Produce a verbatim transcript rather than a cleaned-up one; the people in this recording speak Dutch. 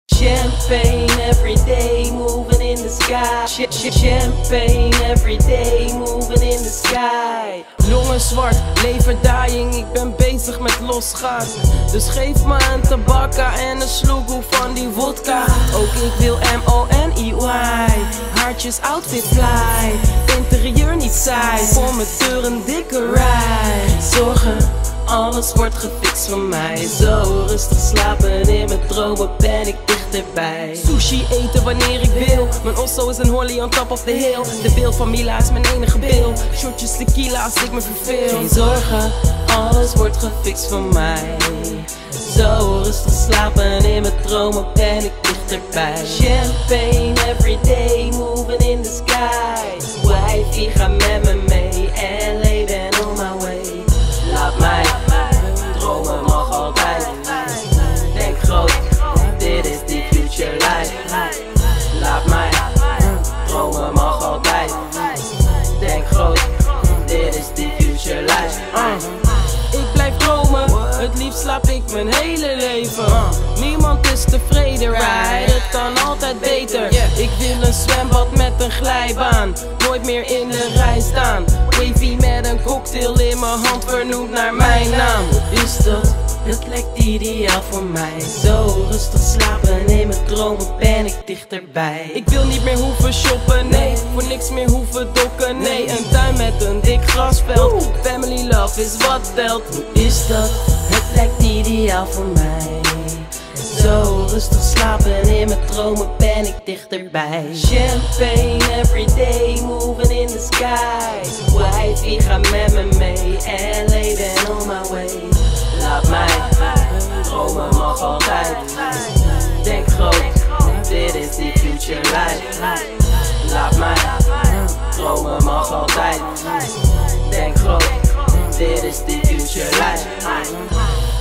Champagne every day, moving in the sky. Ch ch champagne every day, moving in the sky. Longen zwart, lever dying, ik ben bezig met losgaan. Dus geef me een tabakka en een sloegoe van die vodka. Ook ik wil M O N E Y, haartjes outfit fly. Interieur niet saai, voor mijn deur een dikke rij. Zorgen, alles wordt gefixt van mij. Zo rustig slapen, in mijn dromen ben ik dichterbij. Sushi eten wanneer ik wil. Mijn osso is een holly on top of the hill. De beeld van Mila is mijn enige bil. Shotjes tequila als ik me verveel. Geen zorgen, alles wordt gefixt van mij. Zo rustig slapen, in mijn dromen ben ik dichterbij. Champagne every day, moving in the sky. Wifey, ga met me mee, L A ben on my way. Laat mij dromen, mag altijd. Denk groot, dit is die future life. Laat mij dromen, mag altijd. Denk groot, dit is die future life. uh. Ik blijf dromen, het liefst slaap ik mijn hele leven. uh. Niemand is tevreden, right? Het kan altijd beter. Ik wil een zwembad met een glijbaan, nooit meer in de rij staan. Wavy met een cocktail in mijn hand, vernoemd naar mijn naam. Is dat, het lijkt ideaal voor mij. Zo rustig slapen, in mijn dromen ben ik dichterbij. Ik wil niet meer hoeven shoppen, nee. Voor niks meer hoeven dokken, nee. Een tuin met een dik grasveld. Family love is wat telt. Hoe is dat, het lijkt ideaal voor mij. Zo rustig slapen, in mijn dromen ben ik dichterbij. Champagne every day, moving in the sky. Wifey, ga met me mee, L A ben on my way. Laat mij dromen, mag altijd. Denk groot, dit is die future life. Laat mij dromen, mag altijd. Denk groot, dit is die future life.